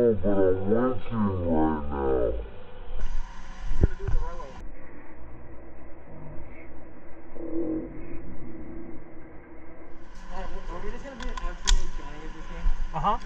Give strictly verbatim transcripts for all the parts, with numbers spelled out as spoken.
know, but I want to right now. You're gonna do it the right way. Alright, are we just gonna be an absolute giant at this game? Uh-huh.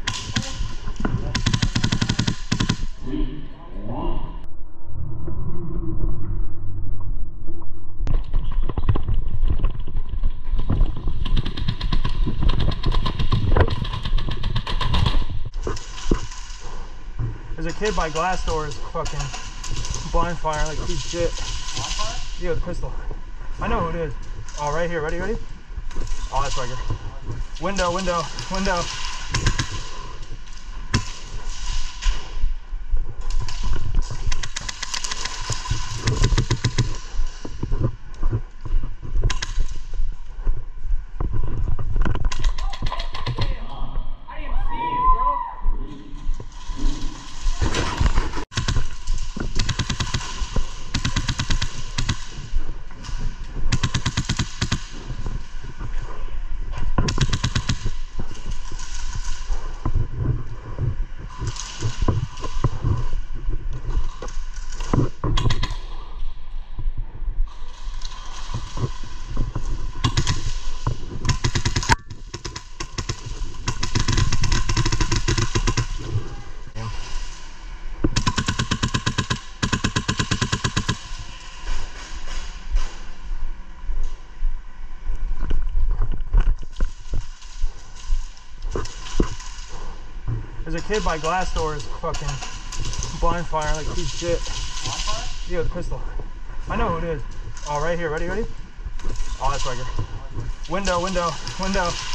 There's a kid by glass doors fucking blind fire like piece of shit. Blind fire? Yeah, with a pistol. I know who it is. Oh, right here. Ready, ready? Oh, that's Stryker. Window, window, window. There's a kid by glass doors fucking blind fire like piece of shit. Blind fire? Yeah, with a pistol. I know who it is. Oh, right here. Ready, ready? Oh, that's Stryker. Window, window, window.